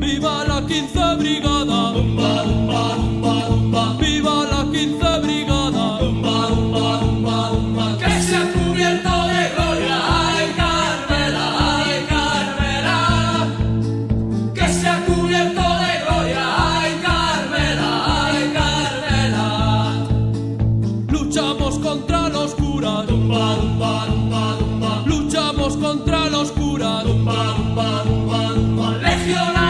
¡Viva la 15 Brigada! ¡Tumba, tumba, tumba, tumba! ¡Viva la 15 Brigada! ¡Tumba, tumba, tumba, tumba! ¡Que se ha cubierto de gloria! ¡Ay, Carmela! ¡Ay, Carmela! ¡Que se ha cubierto de gloria! ¡Ay, Carmela! ¡Ay, Carmela! Luchamos contra los curas. ¡Tumba, tumba, tumba, tumba! Luchamos contra los curas. ¡Tumba, tumba, tumba, tumba! Legionario.